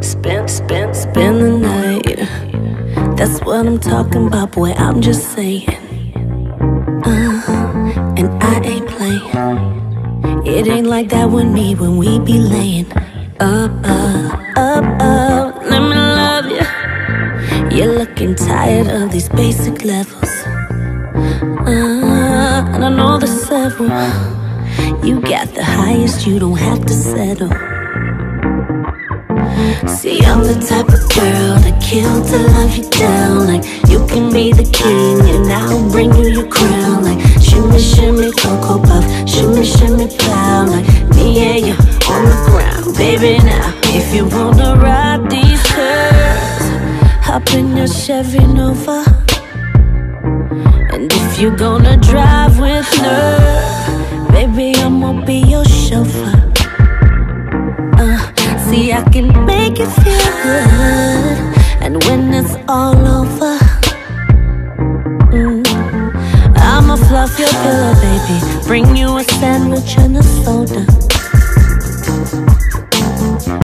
Spend the night. That's what I'm talking about, boy, I'm just saying. And I ain't playing. It ain't like that with me when we be laying up. Let me love you. You're looking tired of these basic levels. And I know there's several. You got the highest, you don't have to settle. See, I'm the type of girl that kill to love you down. Like, you can be the king and I'll bring you your crown. Like, shimmy, shimmy, cocoa puff, shimmy, shimmy, plow. Like, me and you on the ground. Baby, now, if you wanna ride these curves, hop in your Chevy Nova. And if you're gonna drive with nerve, baby, I'ma be your chauffeur. See, I can make you feel good. And when it's all over, I'ma fluff your pillow, baby. Bring you a sandwich and